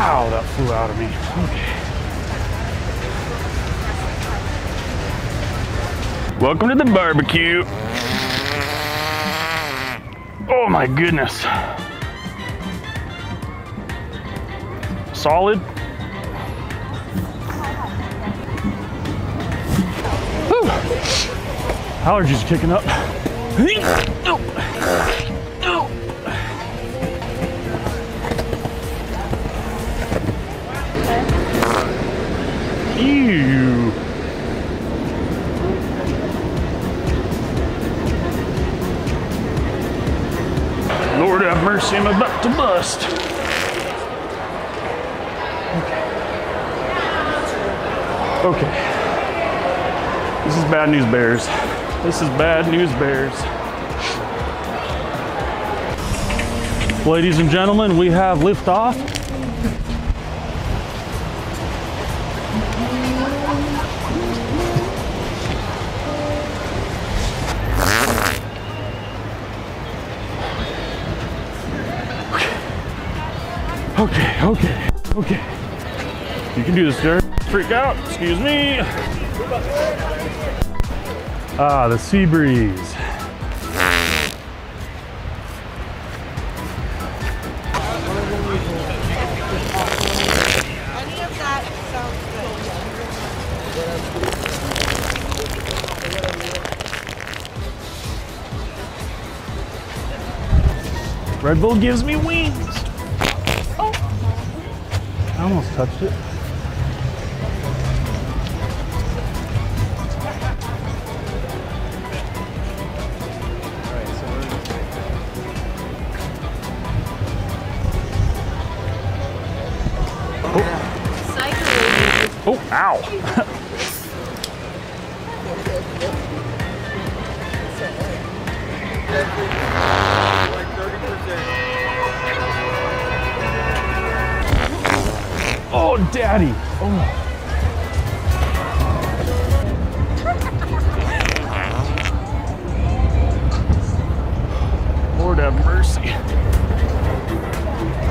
Ow, that flew out of me. Okay. Welcome to the barbecue. Oh my goodness. Solid. Whew. Allergies kicking up. Ew. Lord have mercy, I'm about to bust. Okay. This is bad news, bears. This is bad news, bears. Ladies and gentlemen, we have liftoff. Okay. You can do this, sir. Freak out, excuse me. Ah, the sea breeze. Any of that sounds good. Red Bull gives me wings. Oh. I almost touched it. Oh, ow. Oh, daddy. Oh. Lord have mercy.